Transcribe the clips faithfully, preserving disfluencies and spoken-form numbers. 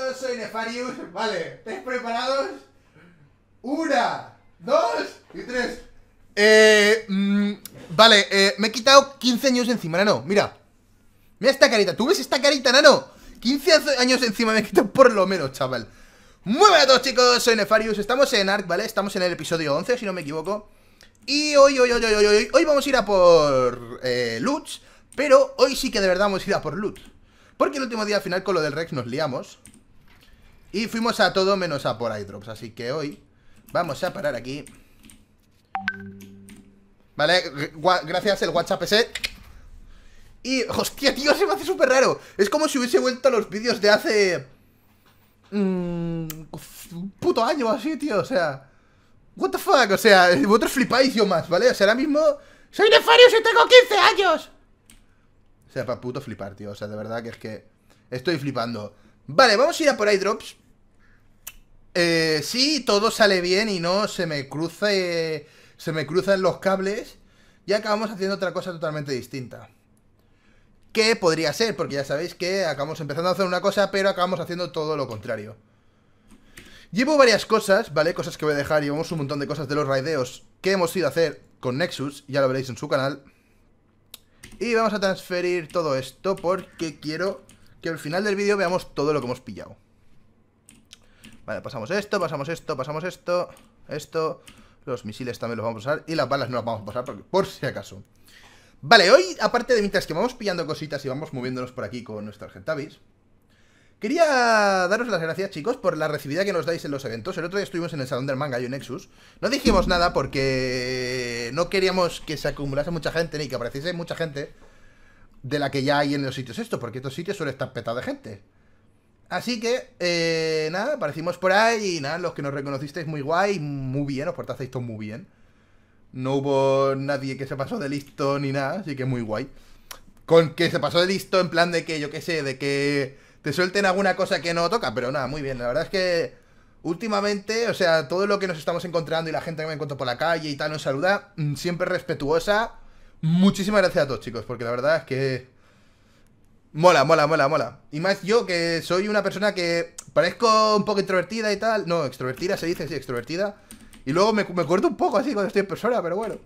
chicos, soy Nefarius. Vale, ¿estáis preparados? Una, dos y tres. Eh, mmm, vale, eh, me he quitado quince años encima, nano. Mira, mira esta carita, ¿tú ves esta carita, nano? quince años encima me he quitado por lo menos, chaval. Muy buenas a todos, chicos, soy Nefarius. Estamos en Ark, ¿vale? Estamos en el episodio once, si no me equivoco. Y hoy, hoy, hoy, hoy, hoy, hoy, hoy vamos a ir a por eh, loots. Pero hoy sí que de verdad vamos a ir a por loot. Porque el último día al final con lo del Rex nos liamos y fuimos a todo menos a por iDrops. Así que hoy vamos a parar aquí. Vale, gracias el WhatsApp ese. Y, hostia, tío, se me hace súper raro. Es como si hubiese vuelto a los vídeos de hace mmm, un puto año o así, tío, o sea, what the fuck, o sea, vosotros flipáis, yo más, ¿vale? O sea, ahora mismo soy Nefarius y tengo quince años. O sea, para puto flipar, tío. O sea, de verdad que es que estoy flipando. Vale, vamos a ir a por iDrops. Eh, sí, todo sale bien y no se me cruce, se me cruzan los cables. Y acabamos haciendo otra cosa totalmente distinta. ¿Qué podría ser? Porque ya sabéis que acabamos empezando a hacer una cosa, pero acabamos haciendo todo lo contrario. Llevo varias cosas, ¿vale? Cosas que voy a dejar. Llevamos un montón de cosas de los raideos que hemos ido a hacer con Nexus. Ya lo veréis en su canal. Y vamos a transferir todo esto porque quiero que al final del vídeo veamos todo lo que hemos pillado. Vale, pasamos esto, pasamos esto, pasamos esto, esto. Los misiles también los vamos a usar y las balas no las vamos a pasar porque, por si acaso. Vale, hoy, aparte de mientras que vamos pillando cositas y vamos moviéndonos por aquí con nuestro Argentavis, quería daros las gracias, chicos, por la recibida que nos dais en los eventos. El otro día estuvimos en el Salón del Manga y en Nexus. No dijimos nada porque no queríamos que se acumulase mucha gente ni que apareciese mucha gente de la que ya hay en los sitios esto, porque estos sitios suelen estar petados de gente. Así que, eh, nada, aparecimos por ahí y nada, los que nos reconocisteis muy guay, muy bien, os portasteis todos muy bien. No hubo nadie que se pasó de listo ni nada, así que muy guay. Con que se pasó de listo en plan de que, yo qué sé, de que te suelten alguna cosa que no toca, pero nada, muy bien. La verdad es que últimamente, o sea, todo lo que nos estamos encontrando y la gente que me encuentro por la calle y tal nos saluda, siempre respetuosa. Muchísimas gracias a todos, chicos, porque la verdad es que mola, mola, mola, mola. Y más yo, que soy una persona que parezco un poco introvertida y tal. No, extrovertida se dice, sí, extrovertida. Y luego me, me corto un poco así cuando estoy en persona, pero bueno.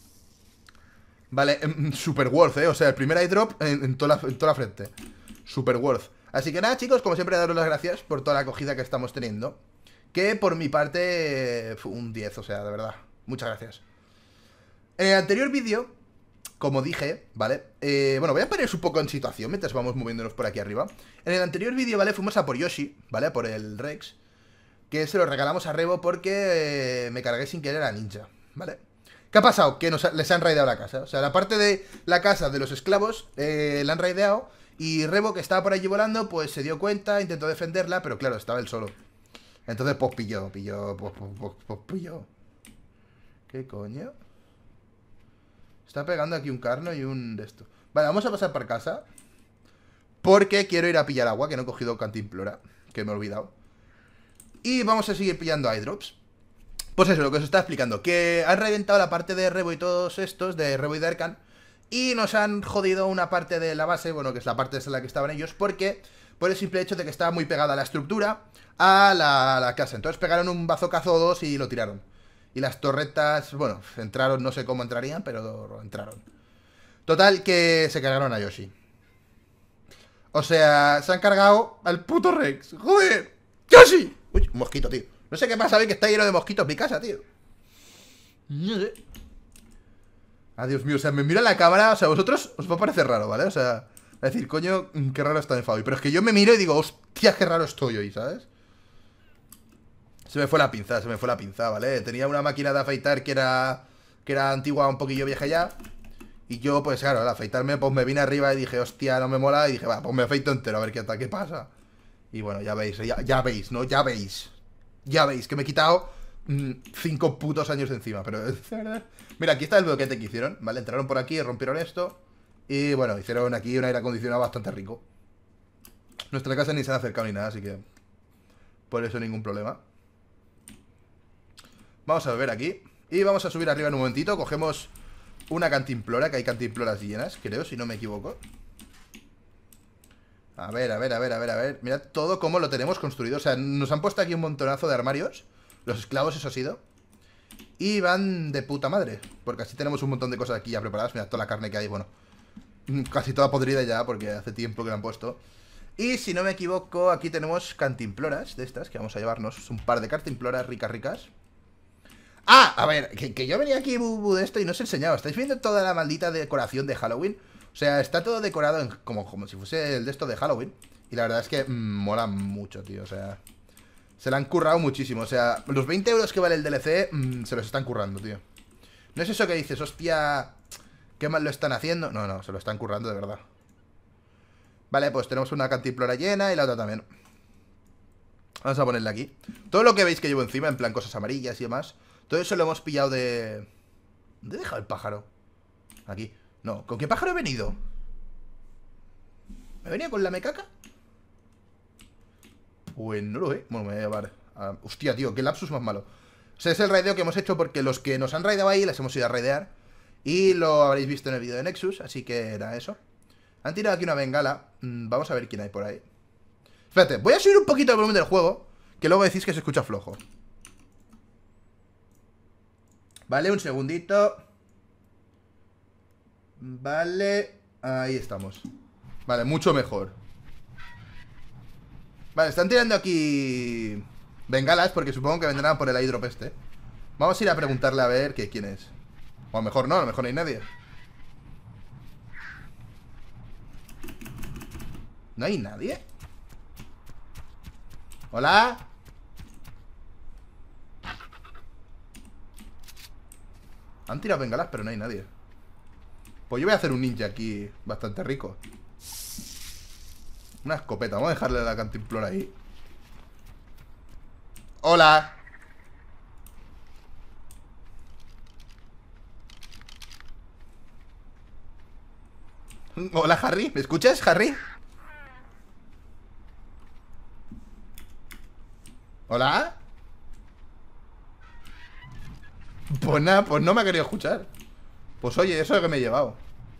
Vale, super worth, eh. O sea, el primer iDrop en, en, toda la, en toda la frente. Super worth. Así que nada, chicos, como siempre, daros las gracias por toda la acogida que estamos teniendo. Que por mi parte, un diez, o sea, de verdad. Muchas gracias. En el anterior vídeo, como dije, ¿vale? Eh, bueno, voy a poneros un poco en situación mientras vamos moviéndonos por aquí arriba. En el anterior vídeo, ¿vale? Fuimos a por Yoshi, ¿vale? Por el Rex. Que se lo regalamos a Rebo porque eh, me cargué sin querer a Ninja, ¿vale? ¿Qué ha pasado? Que nos, les han raideado la casa. O sea, la parte de la casa de los esclavos eh, la han raideado. Y Rebo, que estaba por allí volando, pues se dio cuenta, intentó defenderla, pero claro, estaba él solo. Entonces, pues pilló, pilló, pues, pues, pues, pues pilló. ¿Qué coño? Está pegando aquí un carno y un de esto. Vale, vamos a pasar por casa. Porque quiero ir a pillar agua, que no he cogido cantimplora, que me he olvidado. Y vamos a seguir pillando iDrops. Pues eso, lo que os estaba explicando. Que han reventado la parte de Rebo y todos estos, de Rebo y de Arkan. Y nos han jodido una parte de la base, bueno, que es la parte en la que estaban ellos. Porque, por el simple hecho de que estaba muy pegada la estructura a la, a la casa. Entonces pegaron un bazocazo o dos y lo tiraron. Y las torretas, bueno, entraron, no sé cómo entrarían, pero entraron. Total, que se cargaron a Yoshi. O sea, se han cargado al puto Rex. ¡Joder! ¡Yoshi! Uy, un mosquito, tío. No sé qué pasa hoy que está lleno de mosquitos mi casa, tío. No sé. Ah, Dios mío, o sea, me mira la cámara. O sea, a vosotros os va a parecer raro, ¿vale? O sea, a decir, coño, qué raro está enfado hoy. Pero es que yo me miro y digo, hostia, qué raro estoy hoy, ¿sabes? Se me fue la pinza, se me fue la pinza, ¿vale? Tenía una máquina de afeitar que era que era antigua, un poquillo vieja ya. Y yo, pues claro, al afeitarme, pues me vine arriba y dije, hostia, no me mola. Y dije, va, pues me afeito entero, a ver qué tal, qué pasa. Y bueno, ya veis, ya, ya veis, ¿no? Ya veis. Ya veis que me he quitado mmm, cinco putos años de encima. Pero, mira, aquí está el bloquete que hicieron, ¿vale? Entraron por aquí, rompieron esto. Y bueno, hicieron aquí un aire acondicionado bastante rico. Nuestra casa ni se han acercado ni nada, así que por eso ningún problema. Vamos a ver aquí. Y vamos a subir arriba en un momentito. Cogemos una cantimplora, que hay cantimploras llenas, creo, si no me equivoco. A ver, a ver, a ver, a ver, a ver. Mirad todo cómo lo tenemos construido. O sea, nos han puesto aquí un montonazo de armarios. Los esclavos, eso ha sido. Y van de puta madre. Porque así tenemos un montón de cosas aquí ya preparadas. Mirad toda la carne que hay, bueno. Casi toda podrida ya, porque hace tiempo que la han puesto. Y si no me equivoco, aquí tenemos cantimploras de estas que vamos a llevarnos. Un par de cantimploras ricas, ricas. Ah, a ver, que, que yo venía aquí bu, bu, de esto y no os he enseñado. ¿Estáis viendo toda la maldita decoración de Halloween? O sea, está todo decorado en, como, como si fuese el de esto de Halloween. Y la verdad es que mmm, mola mucho, tío. O sea, se la han currado muchísimo. O sea, los veinte euros que vale el D L C mmm, se los están currando, tío. No es eso que dices, hostia, qué mal lo están haciendo. No, no, se lo están currando de verdad. Vale, pues tenemos una cantimplora llena y la otra también. Vamos a ponerla aquí. Todo lo que veis que llevo encima, en plan cosas amarillas y demás, todo eso lo hemos pillado de... ¿Dónde he dejado el pájaro? Aquí. No, ¿con qué pájaro he venido? ¿Me venía con la mecaca? Pues no lo sé. Bueno, me voy a llevar a... Hostia, tío, qué lapsus más malo. O sea, es el raideo que hemos hecho porque los que nos han raideado ahí les hemos ido a raidear. Y lo habréis visto en el vídeo de Nexus, así que era eso. Han tirado aquí una bengala. mm, Vamos a ver quién hay por ahí. Espérate, voy a subir un poquito el volumen del juego, que luego decís que se escucha flojo. Vale, un segundito. Vale, ahí estamos. Vale, mucho mejor. Vale, están tirando aquí bengalas porque supongo que vendrán por el airdrop este. Vamos a ir a preguntarle a ver que quién es. O a lo mejor no, a lo mejor no hay nadie. ¿No hay nadie? ¿Hola? Han tirado bengalas, pero no hay nadie. Pues yo voy a hacer un ninja aquí bastante rico. Una escopeta, vamos a dejarle la cantimplora ahí. ¡Hola! Hola, Harry, ¿me escuchas, Harry? ¿Hola? Pues nada, pues no me ha querido escuchar. Pues oye, eso es lo que me he llevado.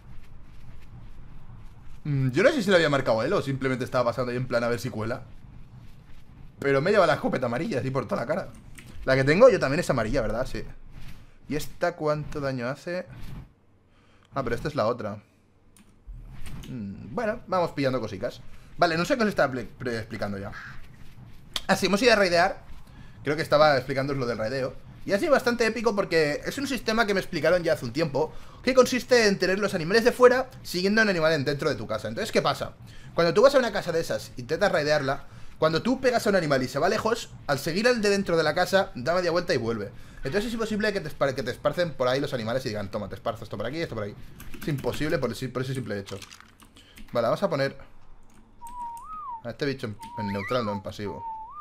mm, Yo no sé si lo había marcado él o simplemente estaba pasando ahí en plan a ver si cuela. Pero me he llevado la escopeta amarilla así por toda la cara. La que tengo yo también es amarilla, ¿verdad? Sí. ¿Y esta cuánto daño hace? Ah, pero esta es la otra. mm, Bueno, vamos pillando cositas. Vale, no sé qué os estaba explicando ya. Así, hemos ido a raidear. Creo que estaba explicándoos lo del raideo. Y ha sido bastante épico porque es un sistema que me explicaron ya hace un tiempo, que consiste en tener los animales de fuera siguiendo a un animal dentro de tu casa. Entonces, ¿qué pasa? Cuando tú vas a una casa de esas, intentas raidearla, cuando tú pegas a un animal y se va lejos, al seguir al de dentro de la casa, da media vuelta y vuelve. Entonces es imposible que te, que te esparcen por ahí los animales y digan, toma, te esparzo esto por aquí, esto por ahí. Es imposible por, ese, por ese simple hecho. Vale, vamos a poner a este bicho en, en neutral, no en pasivo.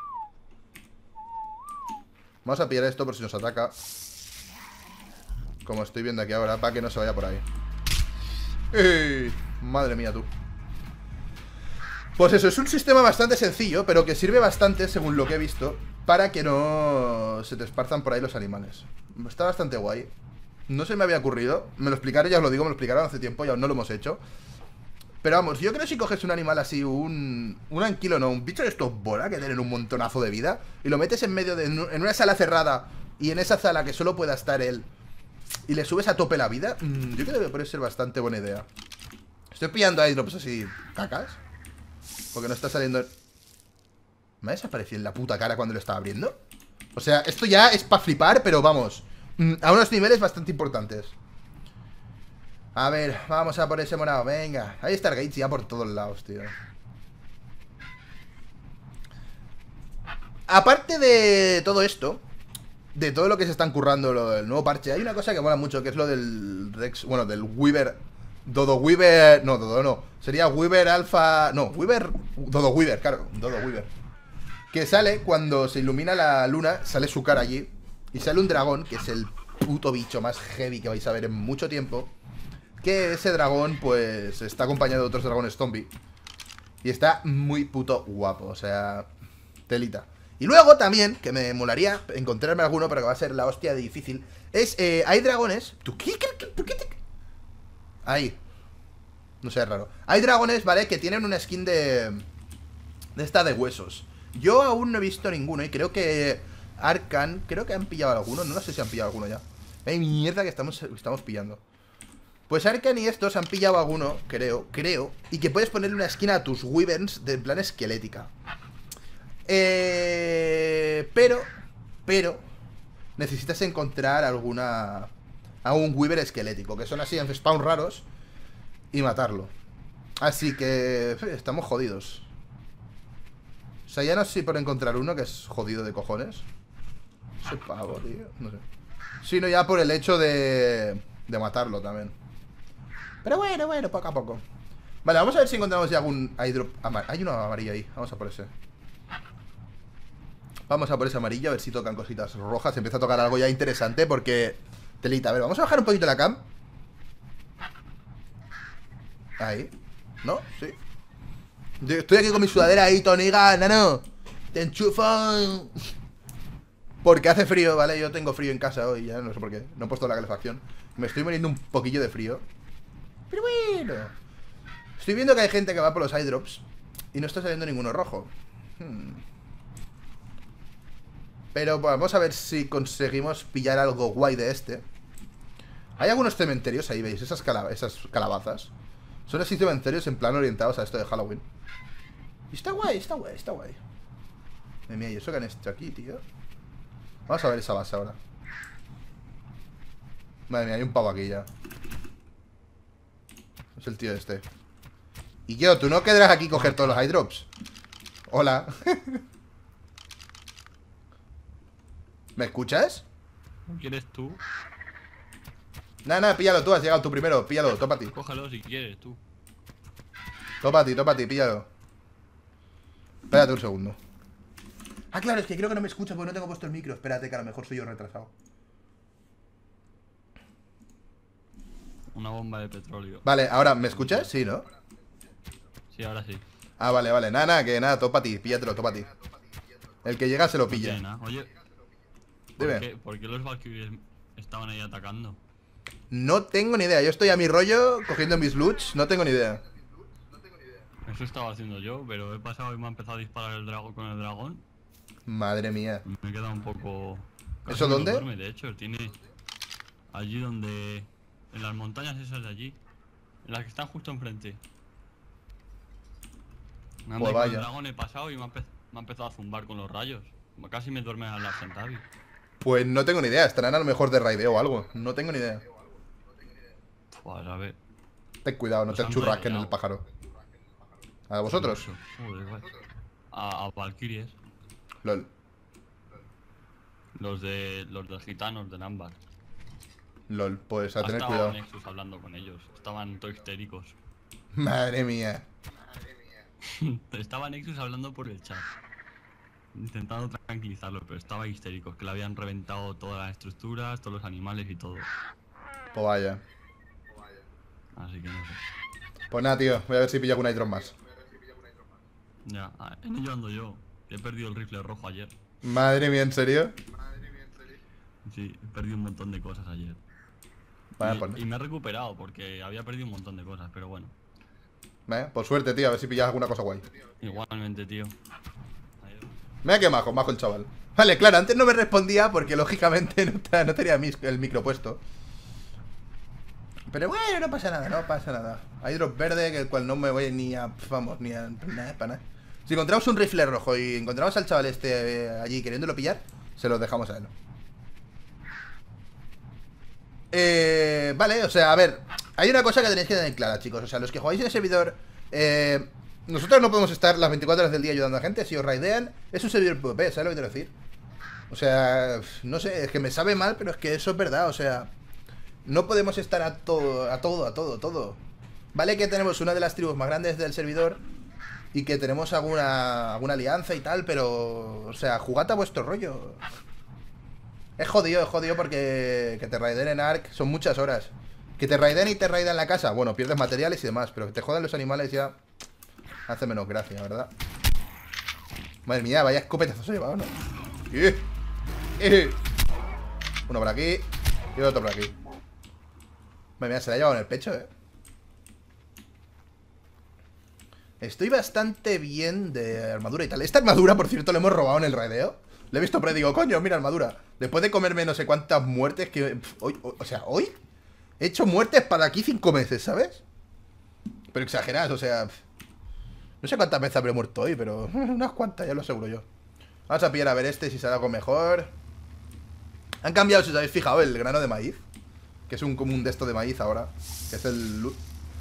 Vamos a pillar esto por si nos ataca. Como estoy viendo aquí ahora, para que no se vaya por ahí. ¡Ey! Madre mía, tú. Pues eso, es un sistema bastante sencillo, pero que sirve bastante, según lo que he visto, para que no se te esparzan por ahí los animales. Está bastante guay. No se me había ocurrido. Me lo explicaré, ya os lo digo, me lo explicaron hace tiempo y aún no lo hemos hecho. Pero vamos, yo creo que si coges un animal así, un... Un anquilo, no, un bicho de estos bola, que tienen un montonazo de vida, y lo metes en medio de... En una sala cerrada, y en esa sala que solo pueda estar él, y le subes a tope la vida, mmm, yo creo que puede ser bastante buena idea. Estoy pillando airdrops así, cacas, porque no está saliendo... ¿Me ha desaparecido en la puta cara cuando lo estaba abriendo? O sea, esto ya es para flipar, pero vamos, mmm, a unos niveles bastante importantes. A ver, vamos a por ese morado, venga. Hay Stargates ya por todos lados, tío. Aparte de todo esto, de todo lo que se están currando, lo del nuevo parche, hay una cosa que mola mucho, que es lo del Rex, bueno, del Weaver, Dodo Weaver, no, Dodo no, sería Weaver Alpha, no, Weaver, Dodo Weaver, claro, Dodo Weaver. Que sale cuando se ilumina la luna, sale su cara allí, y sale un dragón, que es el puto bicho más heavy que vais a ver en mucho tiempo. Que ese dragón, pues, está acompañado de otros dragones zombie. Y está muy puto guapo, o sea, telita. Y luego también, que me molaría encontrarme alguno, pero que va a ser la hostia de difícil, es, eh, hay dragones... ¿Tú qué? ¿Por qué te...? Ahí. No sé, es raro. Hay dragones, ¿vale? Que tienen una skin de... De esta de huesos. Yo aún no he visto ninguno. Y creo que Arcan, creo que han pillado alguno. No, no sé si han pillado alguno ya. Ay, mierda que estamos, estamos pillando. Pues Arcan y estos han pillado alguno, creo, creo. Y que puedes ponerle una skin a tus wyverns de en plan esquelética. Eh... Pero, pero necesitas encontrar alguna... algún wyvern esquelético, que son así en spawn raros. Y matarlo. Así que... estamos jodidos. O sea, ya no sé si por encontrar uno que es jodido de cojones. Ese pavo, tío, no sé. Sino ya por el hecho de... de matarlo también. Pero bueno, bueno, poco a poco. Vale, vamos a ver si encontramos ya algún airdrop amarillo. Hay uno amarillo ahí, vamos a por ese. Vamos a por ese amarillo, a ver si tocan cositas rojas. Empieza a tocar algo ya interesante porque... telita, a ver, vamos a bajar un poquito la cam. Ahí. ¿No? Sí. Yo estoy aquí con mi sudadera ahí, Toniga, nano. Te enchufo. Porque hace frío, ¿vale? Yo tengo frío en casa hoy, ya no sé por qué. No he puesto la calefacción. Me estoy muriendo un poquillo de frío. Pero bueno. Estoy viendo que hay gente que va por los eyedrops y no está saliendo ninguno rojo. Hmm. Pero bueno, vamos a ver si conseguimos pillar algo guay de este. Hay algunos cementerios ahí, ¿veis? Esas, cala esas calabazas. Son así cementerios en plan orientados a esto de Halloween. Y está guay, está guay, está guay. Mira, ¿y eso que han hecho aquí, tío? Vamos a ver esa base ahora. Madre mía, hay un pavo aquí ya. Es el tío este. Y yo, ¿tú no quedarás aquí a coger todos los eyedrops? Hola. ¿Me escuchas? ¿Quieres tú? Nada, nada, píllalo tú, has llegado tú primero. Píllalo, topa a ti. Cógelo si quieres tú. Topa a ti, topa a ti, píllalo. Espérate un segundo. Ah, claro, es que creo que no me escucha porque no tengo puesto el micro. Espérate, que a lo mejor soy yo retrasado. Una bomba de petróleo. Vale, ahora, ¿me escuchas? Sí, ¿no? Sí, ahora sí. Ah, vale, vale. Nada, nada, que nada, topa a ti, píllatelo, topa a ti. El que llega se lo pilla. Oye, Oye, ¿por Dime. qué, ¿por qué los Valkyries estaban ahí atacando? No tengo ni idea. Yo estoy a mi rollo cogiendo mis loots. No tengo ni idea. Eso estaba haciendo yo, pero he pasado y me ha empezado a disparar el dragón con el dragón. Madre mía. Me he quedado un poco... casi ¿Eso me dónde? duerme, de hecho, tiene... allí donde... en las montañas esas de allí. En las que están justo enfrente. Me han Pues con el vaya. dragón, he pasado y me ha, empe- me ha empezado a zumbar con los rayos. Casi me duerme al la Centavi. Pues no tengo ni idea. Estarán a lo mejor de raideo o algo. No tengo ni idea. Pues a ver. Ten cuidado, no Los te han churrasquen raideado. el pájaro. ¿A vosotros? Joder, guay. A, a Valkyries. LOL. Los de los de gitanos de Námbar. LOL, pues a Ha tener estado cuidado. Nexus hablando con ellos. Estaban todos histéricos. Madre mía. Estaba Nexus hablando por el chat. Intentando tranquilizarlo, pero estaba histérico. Que le habían reventado todas las estructuras, todos los animales y todo. Pues vaya. Así que no sé. Pues nada, tío. Voy a ver si pillo algún hidron más. Ya, en ello ando yo. He perdido el rifle rojo ayer. Madre mía, ¿en serio? Sí, he perdido un montón de cosas ayer. Vaya, y, pues, y me he recuperado porque había perdido un montón de cosas, pero bueno. eh, por suerte, tío. A ver si pillas alguna cosa guay. Igualmente, tío. Adiós. Mira que majo, majo el chaval. Vale, claro, antes no me respondía porque lógicamente no, te- no tenía mis- el micro puesto. Pero bueno, no pasa nada, no pasa nada. Hay drop verde, que el cual no me voy ni a... Vamos, ni a... Nada, para nada. Si encontramos un rifle rojo y encontramos al chaval este eh, allí queriéndolo pillar, se lo dejamos a él. Eh, vale, o sea, a ver, hay una cosa que tenéis que tener clara, chicos. O sea, los que jugáis en el servidor, eh, nosotros no podemos estar las veinticuatro horas del día ayudando a gente. Si os raidean, es un servidor PvP, ¿sabes lo que quiero decir? O sea, no sé, es que me sabe mal, pero es que eso es verdad, o sea, no podemos estar a todo, a todo, a todo, todo. Vale que tenemos una de las tribus más grandes del servidor y que tenemos alguna, alguna alianza y tal, pero, o sea, jugad a vuestro rollo. Es jodido, es jodido porque que te raiden en Ark son muchas horas. Que te raiden y te raiden la casa, bueno, pierdes materiales y demás, pero que te jodan los animales ya hace menos gracia, ¿verdad? Madre mía, vaya escopetazos he llevado, ¿no? ¡Eh! ¡Eh! Uno por aquí y otro por aquí. Madre mía, se la ha llevado en el pecho, ¿eh? Estoy bastante bien de armadura y tal. Esta armadura, por cierto, la hemos robado en el raideo. Le he visto por ahí y digo, coño, mira armadura. Después de comerme no sé cuántas muertes que... pf, hoy, o, o sea, hoy he hecho muertes para aquí cinco meses, ¿sabes? Pero exageradas, o sea... pf, no sé cuántas veces habré muerto hoy, pero unas cuantas, ya lo aseguro yo. Vamos a pillar a ver este si sale algo mejor. Han cambiado, si os habéis fijado, el grano de maíz. Que es un común de esto de maíz ahora. Que es el loot.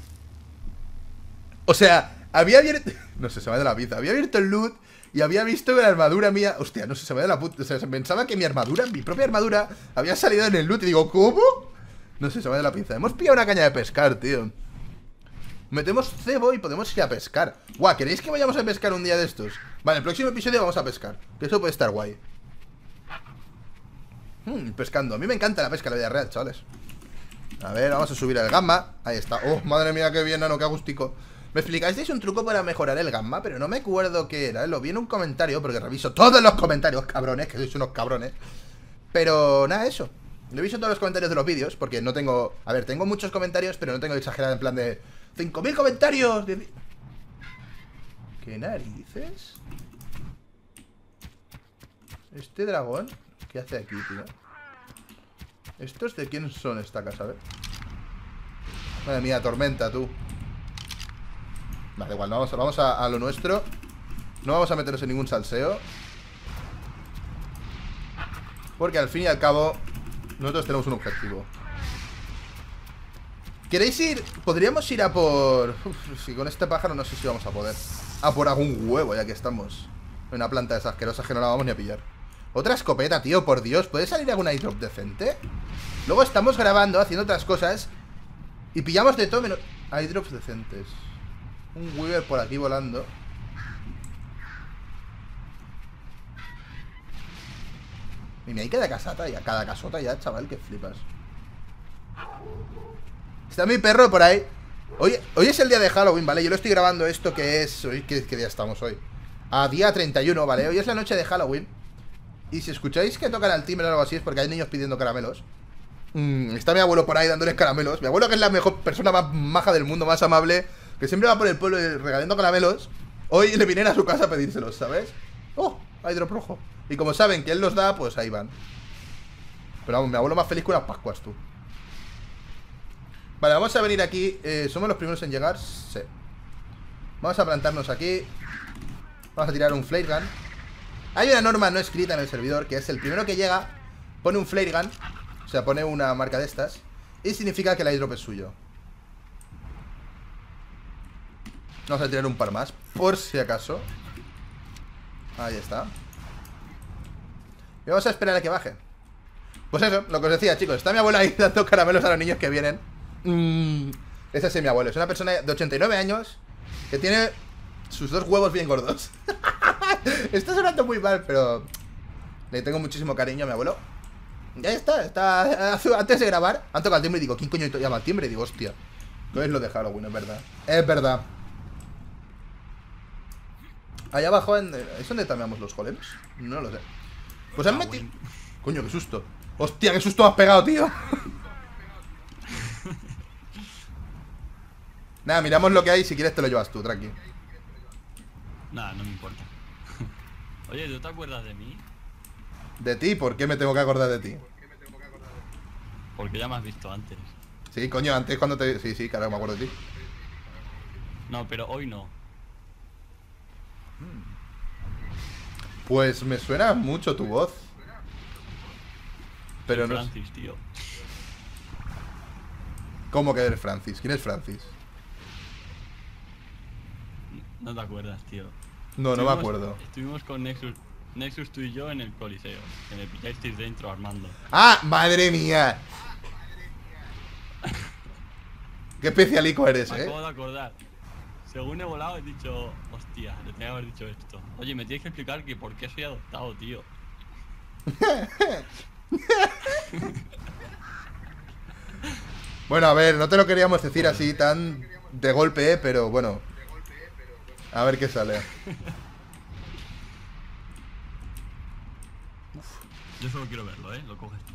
O sea, había abierto... No sé, se me va de la pizza. Había abierto el loot y había visto que la armadura mía... Hostia, no sé, se me va de la puta... O sea, pensaba que mi armadura, mi propia armadura, había salido en el loot y digo, ¿cómo? No sé, se me va de la pizza. Hemos pillado una caña de pescar, tío. Metemos cebo y podemos ir a pescar. Guau, ¿queréis que vayamos a pescar un día de estos? Vale, el próximo episodio vamos a pescar. Que eso puede estar guay. Hmm, pescando. A mí me encanta la pesca en la vida real, chavales. A ver, vamos a subir el gamma. Ahí está. Oh, madre mía, qué bien, nano, qué agustico. Me explicasteis un truco para mejorar el gamma, pero no me acuerdo qué era. Lo vi en un comentario, porque reviso todos los comentarios, cabrones, que sois unos cabrones. Pero nada, eso. Reviso todos los comentarios de los vídeos, porque no tengo... A ver, tengo muchos comentarios, pero no tengo exagerado en plan de... ¡cinco mil comentarios! De... ¿Qué narices? Este dragón, ¿qué hace aquí, tío? ¿Estos de quién son esta casa? A ver. Madre mía, tormenta, tú. Vale, igual, no, vamos, a, vamos a, a lo nuestro. No vamos a meternos en ningún salseo, porque al fin y al cabo nosotros tenemos un objetivo. ¿Queréis ir? Podríamos ir a por... Uf, si con este pájaro no sé si vamos a poder. A por algún huevo, ya que estamos en una planta de esas asquerosas que no la vamos ni a pillar. Otra escopeta, tío, por Dios. ¿Puede salir alguna airdrop decente? Luego estamos grabando, haciendo otras cosas y pillamos de todo menos... Airdrops decentes. Un Weaver por aquí volando. Y me hay cada casata ya, cada casota ya, chaval, que flipas. Está mi perro por ahí. Hoy, hoy es el día de Halloween, ¿vale? Yo lo estoy grabando esto que es... Hoy, ¿qué, qué día estamos hoy? A día treinta y uno, ¿vale? Hoy es la noche de Halloween. Y si escucháis que tocan al timbre o algo así es porque hay niños pidiendo caramelos. mm, Está mi abuelo por ahí dándoles caramelos. Mi abuelo, que es la mejor persona más maja del mundo, más amable, que siempre va por el pueblo regalando caramelos. Hoy le vienen a su casa a pedírselos, ¿sabes? ¡Oh! Hay drop rojo. Y como saben que él los da, pues ahí van. Pero vamos, mi abuelo más feliz que unas pascuas, tú. Vale, vamos a venir aquí. eh, ¿Somos los primeros en llegar? Sí. Vamos a plantarnos aquí. Vamos a tirar un flare gun. Hay una norma no escrita en el servidor, que es el primero que llega pone un flare gun. O sea, pone una marca de estas, y significa que el airdrop es suyo. Vamos a tirar un par más, por si acaso. Ahí está. Y vamos a esperar a que baje. Pues eso, lo que os decía, chicos. Está mi abuela ahí dando caramelos a los niños que vienen. mm, Ese es mi abuelo. Es una persona de ochenta y nueve años que tiene sus dos huevos bien gordos. Está sonando muy mal, pero le tengo muchísimo cariño a mi abuelo. Ya está, está. Antes de grabar, han tocado el timbre y digo, ¿quién coño llama al timbre? Y digo, hostia, no es lo de Halloween, es verdad. Es verdad. Allá abajo, en... ¿es donde tameamos los golems? No lo sé. Pues han metido... Coño, qué susto. Hostia, qué susto me has pegado, tío. Nada, miramos lo que hay. Si quieres te lo llevas tú, tranqui. Nada, no me importa. Oye, ¿tú te acuerdas de mí? ¿De ti? ¿Por qué me tengo que acordar de ti? Porque ya me has visto antes. Sí, coño, antes cuando te... Sí, sí, claro, me acuerdo de ti. No, pero hoy no. Pues me suena mucho tu voz. Pero no... Francis, tío. ¿Cómo que eres Francis? ¿Quién es Francis? No te acuerdas, tío. No, no me acuerdo. Estuvimos con Nexus, Nexus tú y yo en el Coliseo. Que me pillasteis dentro armando. ¡Ah! ¡Madre mía! Qué especialico eres, Me eh. acabo de acordar. Según he volado he dicho, hostia, le tenía que haber dicho esto. Oye, me tienes que explicar que por qué soy adoptado, tío. Bueno, a ver, no te lo queríamos decir así tan de golpe, eh, pero bueno. A ver qué sale. Yo solo quiero verlo, eh, lo coges tú.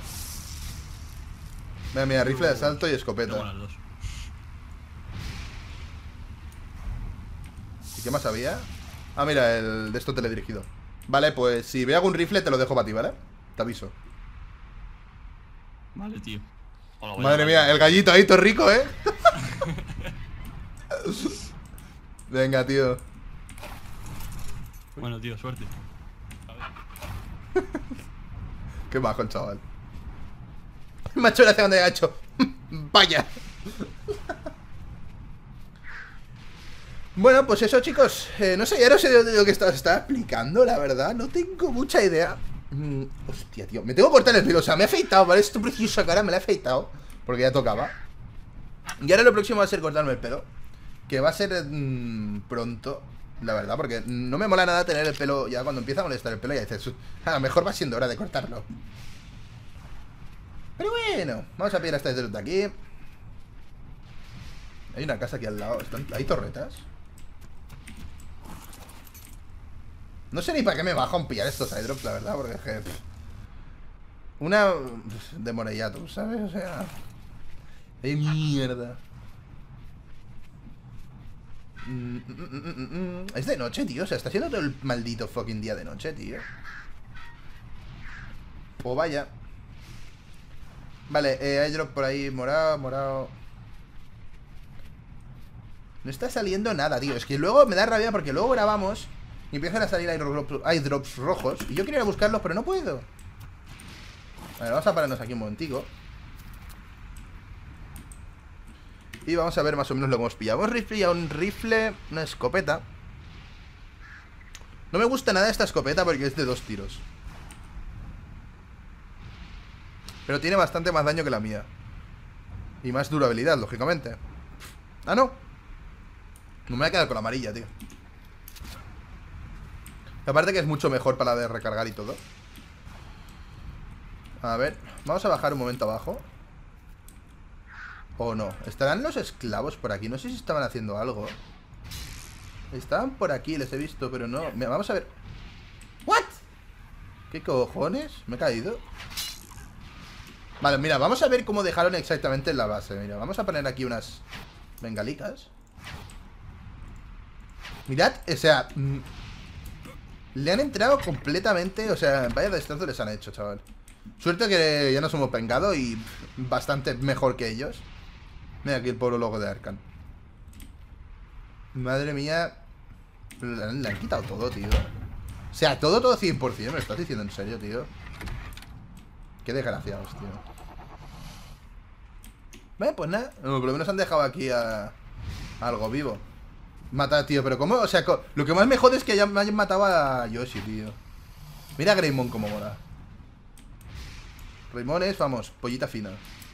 Mira, mira, rifle de asalto y Tengo escopeta. las dos. ¿Y qué más había? Ah, mira, el de esto teledirigido. Vale, pues si veo algún rifle te lo dejo para ti, ¿vale? Te aviso. Vale, tío. Hola, Madre mía, el gallito ahí, todo rico, ¿eh? Venga, tío. Bueno, tío, suerte. Qué bajo el chaval. Me ha hecho gracia cuando ha hecho. Vaya. Bueno, pues eso, chicos. eh, No sé, ya no sé de lo que estaba, estaba explicando, la verdad. No tengo mucha idea. Mm, hostia, tío. Me tengo que cortar el pelo. O sea, me he afeitado, ¿vale? Esta preciosa cara me la he afeitado. Porque ya tocaba. Y ahora lo próximo va a ser cortarme el pelo. Que va a ser mmm, pronto, la verdad. Porque no me mola nada tener el pelo. Ya cuando empieza a molestar el pelo ya dices, a lo mejor va siendo hora de cortarlo. Pero bueno, vamos a pillar esta de aquí. Hay una casa aquí al lado. ¿Están... ¿Hay torretas? No sé ni para qué me bajo a pillar estos airdrops, la verdad, porque es que... Pff, una... de Morellato, ¿sabes? O sea... ¡Qué mierda! Mm, mm, mm, mm, mm. Es de noche, tío. O sea, está siendo todo el maldito fucking día de noche, tío. Oh, vaya. Vale, eh, airdrop por ahí, morado, morado. No está saliendo nada, tío. Es que luego me da rabia porque luego grabamos y empiezan a salir airdrops, airdrops rojos. Y yo quería ir a buscarlos, pero no puedo. Vale, vamos a pararnos aquí un momentico. Y vamos a ver más o menos lo que hemos pillado. Hemos pillado un rifle, una escopeta. No me gusta nada esta escopeta porque es de dos tiros. Pero tiene bastante más daño que la mía. Y más durabilidad, lógicamente. Ah, no. No me voy a quedar con la amarilla, tío. Aparte que es mucho mejor para la de recargar y todo. A ver, vamos a bajar un momento abajo. ¿O no? ¿Estarán los esclavos por aquí? No sé si estaban haciendo algo. Estaban por aquí, les he visto, pero no. Mira, vamos a ver. ¿What? ¿Qué cojones? ¿Me he caído? Vale, mira, vamos a ver cómo dejaron exactamente la base. Mira, vamos a poner aquí unas bengalicas. Mirad, o sea... Mmm, le han entrado completamente. O sea, vaya destrozo les han hecho, chaval. Suerte que ya nos hemos pengado y bastante mejor que ellos. Mira aquí el pueblo logo de Arkan. Madre mía. Le han, le han quitado todo, tío. O sea, todo, todo cien por cien. ¿Me lo estás diciendo en serio, tío? Qué desgraciados, tío. Bueno, pues nada. No, por lo menos han dejado aquí a, a algo vivo. Mata, tío, pero ¿cómo? O sea, lo que más me jode es que hayan, hayan matado a Yoshi, tío. Mira a Greymon como mola. Greymon es, vamos, pollita fina.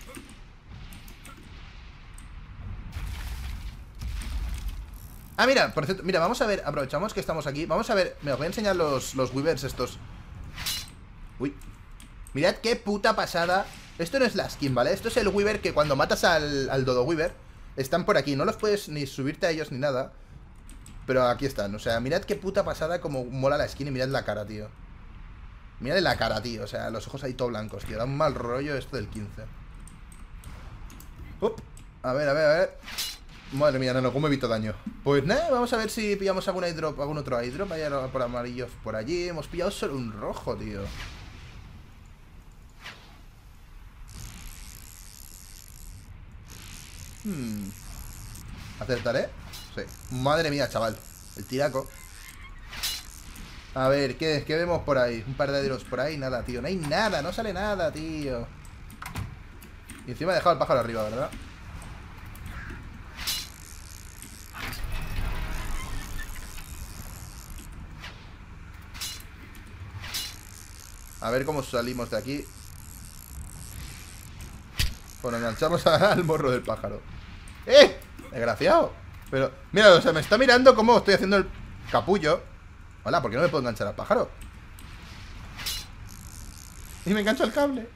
Ah, mira, por cierto, mira, vamos a ver, aprovechamos que estamos aquí. Vamos a ver, me os voy a enseñar los, los Weavers estos. Uy. Mirad qué puta pasada. Esto no es la skin, ¿vale? Esto es el Weaver que cuando matas al, al Dodo Weaver están por aquí, no los puedes ni subirte a ellos ni nada. Pero aquí están, o sea, mirad qué puta pasada como mola la skin y mirad la cara, tío. Mirad la cara, tío, o sea, los ojos ahí todo blancos, tío. Da un mal rollo esto del quince. Up. A ver, a ver, a ver. Madre mía, no, cómo evito daño. Pues nada, vamos a ver si pillamos algún airdrop, algún otro airdrop. Hay por amarillos por allí. Hemos pillado solo un rojo, tío. Hmm. ¿Acertaré? Sí. Madre mía, chaval. El tiraco. A ver, ¿qué, ¿qué vemos por ahí? Un par de airdrops por ahí. Nada, tío. No hay nada, no sale nada, tío. Y encima he dejado el pájaro arriba, ¿verdad? A ver cómo salimos de aquí. Bueno, enganchamos al morro del pájaro. ¡Eh! Desgraciado. Pero, mira, o sea, me está mirando cómo estoy haciendo el capullo. Hola, ¿por qué no me puedo enganchar al pájaro? Y me engancho al cable.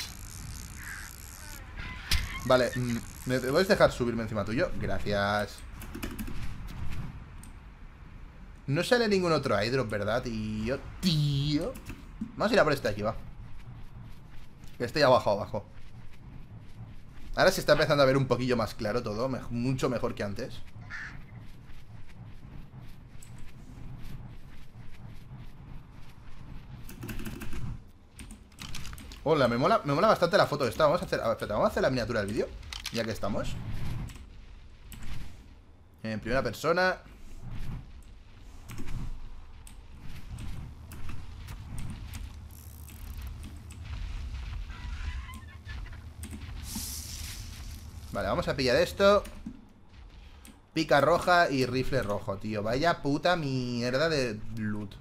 Vale, ¿me puedes dejar subirme encima tuyo? Gracias. No sale ningún otro airdrop, ¿verdad, tío? Tío. Vamos a ir a por este de aquí, va. Que este ya abajo, abajo. Ahora se está empezando a ver un poquillo más claro todo. me- Mucho mejor que antes. Hola, me mola, me mola bastante la foto esta. Vamos a hacer, a ver, espérate, vamos a hacer la miniatura del vídeo, ya que estamos. En primera persona. Vale, vamos a pillar esto. Pica roja y rifle rojo, tío. Vaya puta mierda de loot.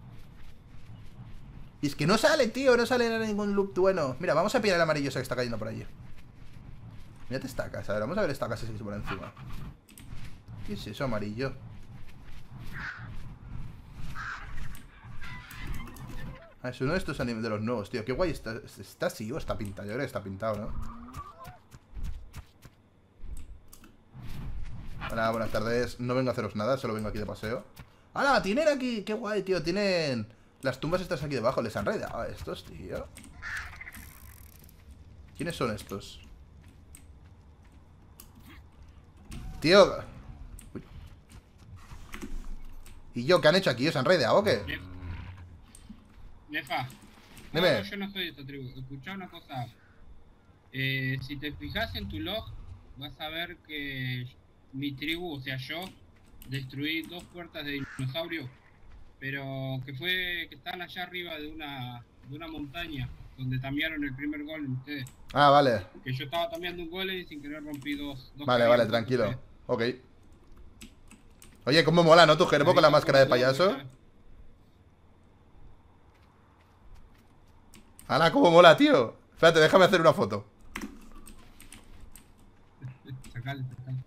Y es que no sale, tío, no sale ningún loot bueno. Mira, vamos a pillar el amarillo ese que está cayendo por allí. Mírate esta casa, a ver, vamos a ver esta casa si se por encima. ¿Qué es eso amarillo? Ah, es uno de estos animes de los nuevos, tío. Qué guay está. ¿Está así o está pintado? Yo creo que está pintado, ¿no? Hola, buenas tardes. No vengo a haceros nada, solo vengo aquí de paseo. ¡Hala! Tienen aquí. Qué guay, tío. Tienen las tumbas estas aquí debajo. Les han raidado a estos, tío. ¿Quiénes son estos? Tío. Uy. ¿Y yo qué han hecho aquí? ¿Os han raideado o qué? Nefa. Dime. No, yo no soy de esta tribu. Escuchá una cosa. Eh, si te fijas en tu log, vas a ver que mi tribu, o sea yo, destruí dos puertas de dinosaurio, pero que fue que están allá arriba de una de una montaña donde tamearon el primer golem ustedes. Ah, vale. Que yo estaba tameando un golem y sin querer rompí dos. dos Vale, caídas, vale, tranquilo. entonces, Ok. Oye, cómo mola, ¿no? Tu gerbo con la máscara de payaso. ¡Hala, cómo mola, tío! Espérate, déjame hacer una foto. Sacale, sacale.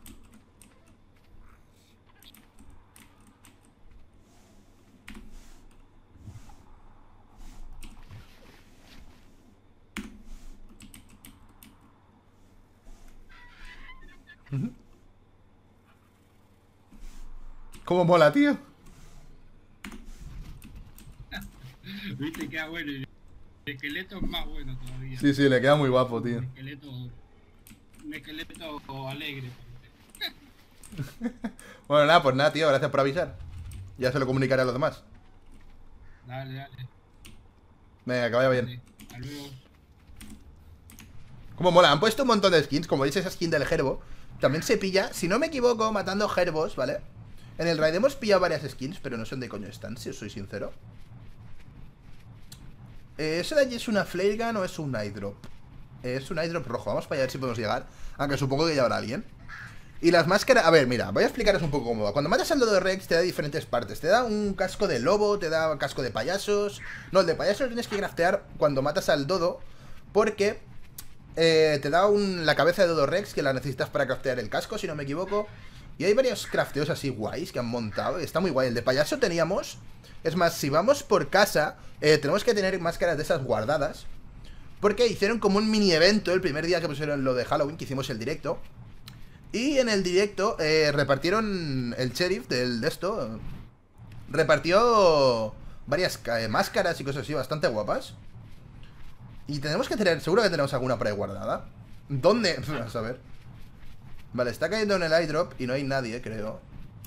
¿Cómo mola, tío? Viste, queda bueno. El esqueleto es más bueno todavía. Sí, sí, le queda muy guapo, tío. Un esqueleto, un esqueleto alegre. Bueno, nada, pues nada, tío, gracias por avisar. Ya se lo comunicaré a los demás. Dale, dale. Venga, que vaya bien. Dale. Hasta luego. Como mola, han puesto un montón de skins. Como veis, esa skin del gerbo también se pilla, si no me equivoco, matando gerbos, ¿vale? En el raid hemos pillado varias skins, pero no sé dónde coño están, si os soy sincero. eh, ¿Eso de allí es una flare gun o es un eyedrop? Eh, es un eyedrop rojo, vamos para allá a ver si podemos llegar. Aunque supongo que ya habrá alguien. Y las máscaras, a ver, mira, voy a explicaros un poco cómo va. Cuando matas al Dodo Rex te da diferentes partes. Te da un casco de lobo, te da casco de payasos. No, el de payasos lo tienes que craftear cuando matas al Dodo, porque eh, te da un, la cabeza de Dodo Rex, que la necesitas para craftear el casco, si no me equivoco. Y hay varios crafteos así guays que han montado. Está muy guay. El de payaso teníamos. Es más, si vamos por casa, eh, tenemos que tener máscaras de esas guardadas, porque hicieron como un mini evento el primer día que pusieron lo de Halloween, que hicimos el directo. Y en el directo eh, repartieron el sheriff del, de esto. Repartió varias eh, máscaras y cosas así bastante guapas. Y tenemos que tener, seguro que tenemos alguna por ahí guardada. ¿Dónde? Vamos a ver. Vale, está cayendo en el eyedrop y no hay nadie, creo.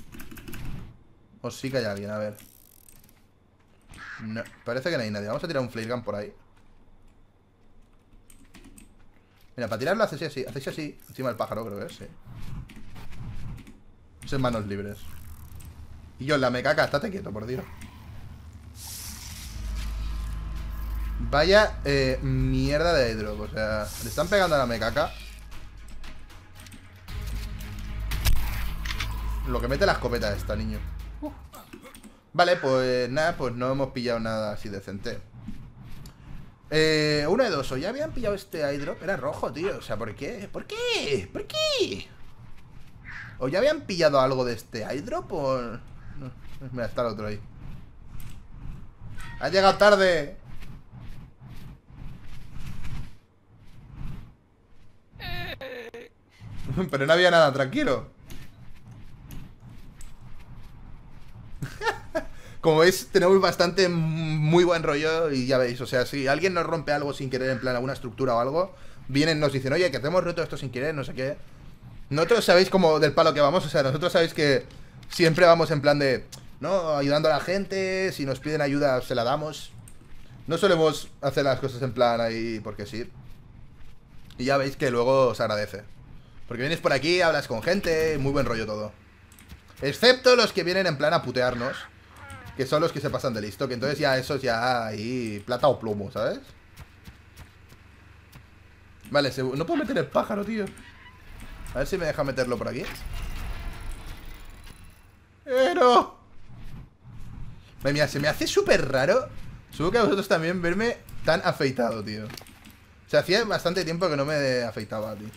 O sí que hay alguien, a ver. No, parece que no hay nadie. Vamos a tirar un flare gun por ahí. Mira, para tirarlo hacéis así, hacéis así. Encima del pájaro, creo que es, sí. Es en manos libres. Y yo en la mecaca, estate quieto, por Dios. Vaya eh, mierda de airdrop, o sea, le están pegando a la mecaca. Lo que mete la escopeta esta, niño. uh. Vale, pues nada, pues no hemos pillado nada así decente. Eh, uno de dos, o ya habían pillado este airdrop. Era rojo, tío, o sea, ¿por qué? ¿Por qué? ¿Por qué? ¿O ya habían pillado algo de este airdrop o...? No, mira, está el otro ahí. Ha llegado tarde. Pero no había nada, tranquilo. Como veis, tenemos bastante muy buen rollo. Y ya veis, o sea, si alguien nos rompe algo sin querer, en plan alguna estructura o algo, vienen, nos dicen, oye, que te hemos roto esto sin querer, no sé qué. Nosotros sabéis como del palo que vamos, o sea, nosotros sabéis que siempre vamos en plan de, no, ayudando a la gente, si nos piden ayuda se la damos. No solemos hacer las cosas en plan ahí porque sí. Y ya veis que luego os agradece. Porque vienes por aquí, hablas con gente, muy buen rollo todo. Excepto los que vienen en plan a putearnos, que son los que se pasan de listo. Que entonces ya esos ya ahí plata o plomo, ¿sabes? Vale, se... no puedo meter el pájaro, tío. A ver si me deja meterlo por aquí. ¡Pero! Mira, se me hace súper raro. Supongo que a vosotros también verme tan afeitado, tío. O sea, hacía bastante tiempo que no me afeitaba, tío.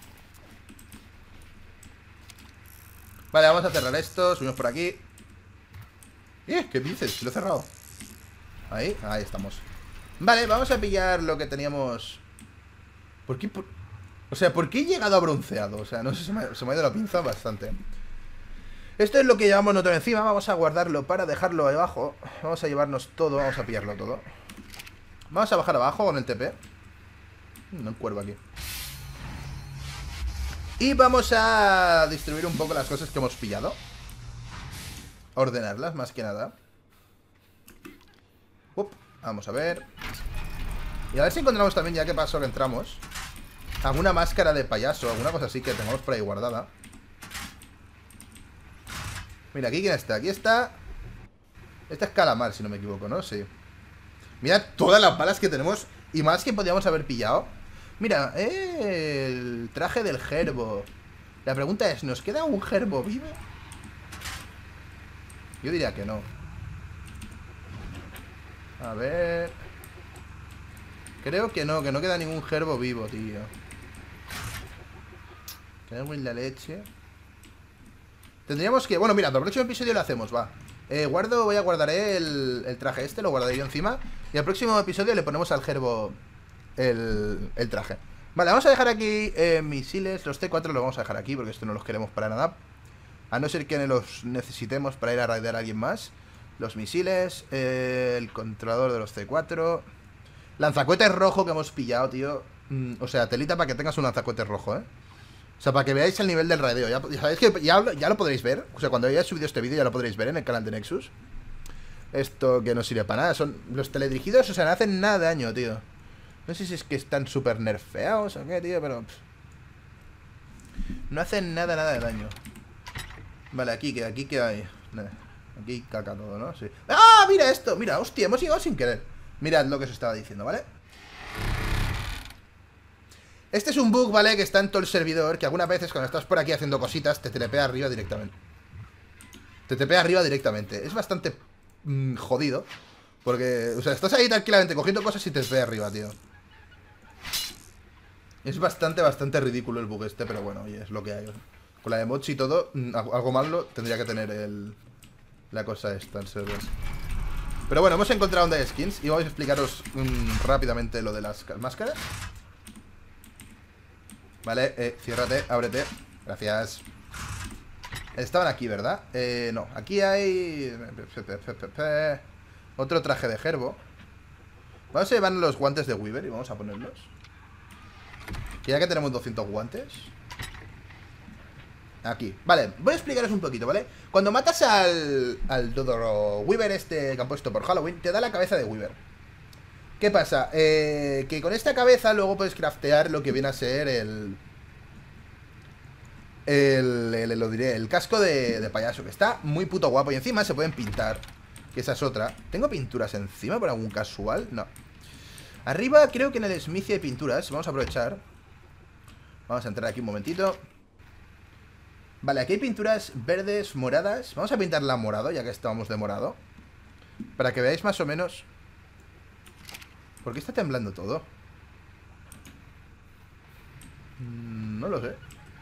Vale, vamos a cerrar esto. Subimos por aquí. ¿Eh? ¿Qué dices? Lo he cerrado. Ahí, ahí estamos. Vale, vamos a pillar lo que teníamos. ¿Por qué? Por... O sea, ¿por qué he llegado a bronceado? O sea, no sé, se me ha, se me ha ido la pinza bastante. Esto es lo que llevamos nosotros encima. Vamos a guardarlo para dejarlo ahí abajo. Vamos a llevarnos todo, vamos a pillarlo todo. Vamos a bajar abajo con el T P. No hay cuervo aquí. Y vamos a distribuir un poco las cosas que hemos pillado. Ordenarlas, más que nada. Up, vamos a ver. Y a ver si encontramos también, ya que pasó que entramos, alguna máscara de payaso, alguna cosa así que tengamos por ahí guardada. Mira, aquí quién está, aquí está. Este es Calamar, si no me equivoco, ¿no? Sí. Mira todas las balas que tenemos y más que podíamos haber pillado. Mira, eh, el traje del gerbo. La pregunta es, ¿nos queda un gerbo vivo? Yo diría que no. A ver... Creo que no, que no queda ningún gerbo vivo, tío. Cago en la leche. Tendríamos que... Bueno, mira, para el próximo episodio lo hacemos, va. Eh, guardo, voy a guardar el, el traje este, lo guardaré yo encima. Y al próximo episodio le ponemos al gerbo el, el traje. Vale, vamos a dejar aquí eh, misiles. Los T cuatro los vamos a dejar aquí porque esto no los queremos para nada. A no ser que los necesitemos para ir a raidear a alguien más. Los misiles, eh, el controlador de los C cuatro. Lanzacohetes rojo que hemos pillado, tío. Mm, o sea, telita para que tengas un lanzacohetes rojo, eh. O sea, para que veáis el nivel del raideo. Ya, ya sabéis que ya, ya lo podréis ver. O sea, cuando hayáis subido este vídeo ya lo podréis ver en el canal de Nexus. Esto que no sirve para nada. Son los teledirigidos, o sea, no hacen nada de daño, tío. No sé si es que están súper nerfeados o qué, tío, pero... Pff, no hacen nada, nada de daño. Vale, aquí, que aquí que hay. Aquí caca todo, ¿no? Sí. ¡Ah! Mira esto. Mira, hostia, hemos llegado sin querer. Mirad lo que os estaba diciendo, ¿vale? Este es un bug, ¿vale? Que está en todo el servidor. Que algunas veces cuando estás por aquí haciendo cositas te telepea arriba directamente. Te telepea arriba directamente. Es bastante mmm, jodido. Porque, o sea, estás ahí tranquilamente cogiendo cosas y te telepea arriba, tío. Es bastante, bastante ridículo el bug este. Pero bueno, oye, es lo que hay. Con la emoji y todo, algo malo tendría que tener el... La cosa esta, el server. Pero bueno, hemos encontrado donde hay skins. Y vamos a explicaros um, rápidamente lo de las máscaras. Vale, eh, ciérrate, ábrete. Gracias. Estaban aquí, ¿verdad? Eh, no, aquí hay... Otro traje de gerbo. Vamos a llevar los guantes de Weaver y vamos a ponerlos. Y ya que tenemos doscientos guantes... Aquí, vale, voy a explicaros un poquito, ¿vale? Cuando matas al, al Dodo Weaver este que han puesto por Halloween, te da la cabeza de Weaver. ¿Qué pasa? Eh, que con esta cabeza luego puedes craftear lo que viene a ser el... El, el, el lo diré, el casco de, de payaso, que está muy puto guapo. Y encima se pueden pintar, que esa es otra. ¿Tengo pinturas encima por algún casual? No. Arriba creo que en el Smith hay pinturas. Vamos a aprovechar. Vamos a entrar aquí un momentito. Vale, aquí hay pinturas verdes, moradas. Vamos a pintarla morado, ya que estábamos de morado. Para que veáis más o menos. ¿Por qué está temblando todo? Mm, no lo sé.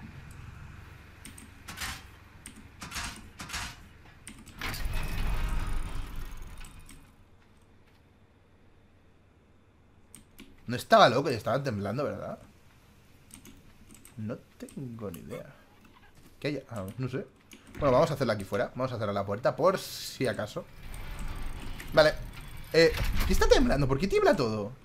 No estaba loco y estaba temblando, ¿verdad? No tengo ni idea. ¿Qué hay? Ah, no sé. Bueno, vamos a hacerla aquí fuera. Vamos a cerrar la puerta por si acaso. Vale. Eh, ¿qué está temblando? ¿Por qué tiembla todo?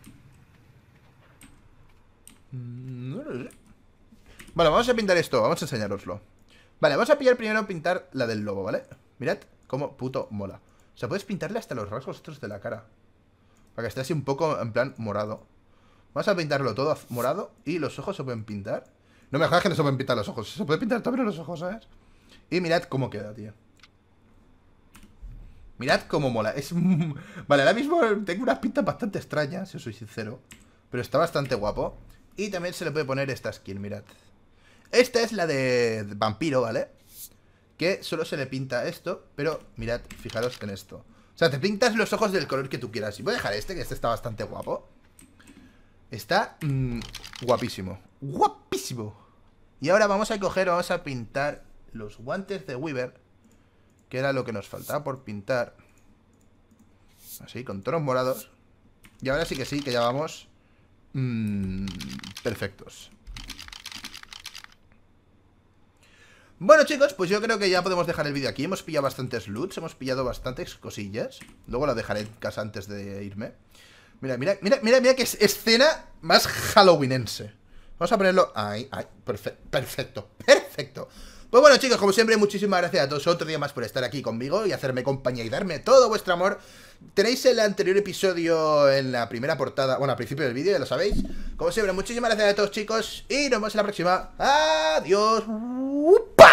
No lo sé. Vale, vamos a pintar esto. Vamos a enseñaroslo. Vale, vamos a pillar primero pintar la del lobo, ¿vale? Mirad cómo puto mola. O sea, puedes pintarle hasta los rasgos estos de la cara. Para que esté así un poco en plan morado. Vamos a pintarlo todo morado. Y los ojos se pueden pintar. No me jodas que no se pueden pintar los ojos. Se puede pintar también los ojos, ¿sabes? Y mirad cómo queda, tío. Mirad cómo mola. Es... Vale, ahora mismo tengo unas pintas bastante extrañas, si os soy sincero. Pero está bastante guapo. Y también se le puede poner esta skin, mirad. Esta es la de vampiro, ¿vale? Que solo se le pinta esto. Pero mirad, fijaros en esto. O sea, te pintas los ojos del color que tú quieras. Y voy a dejar este, que este está bastante guapo. Está mmm, guapísimo. Guapísimo. Y ahora vamos a coger, vamos a pintar los guantes de Weaver, que era lo que nos faltaba por pintar. Así, con tonos morados. Y ahora sí que sí, que ya vamos mmm, perfectos. Bueno, chicos, pues yo creo que ya podemos dejar el vídeo aquí. Hemos pillado bastantes loots, hemos pillado bastantes cosillas. Luego lo dejaré en casa antes de irme. Mira, mira, mira, mira, mira que es escena más halloweenense. Vamos a ponerlo ahí, ahí, perfecto, perfecto, perfecto. Pues bueno, chicos, como siempre, muchísimas gracias a todos otro día más por estar aquí conmigo y hacerme compañía y darme todo vuestro amor. Tenéis el anterior episodio en la primera portada, bueno, al principio del vídeo, ya lo sabéis. Como siempre, muchísimas gracias a todos, chicos, y nos vemos en la próxima. Adiós. ¡Upa!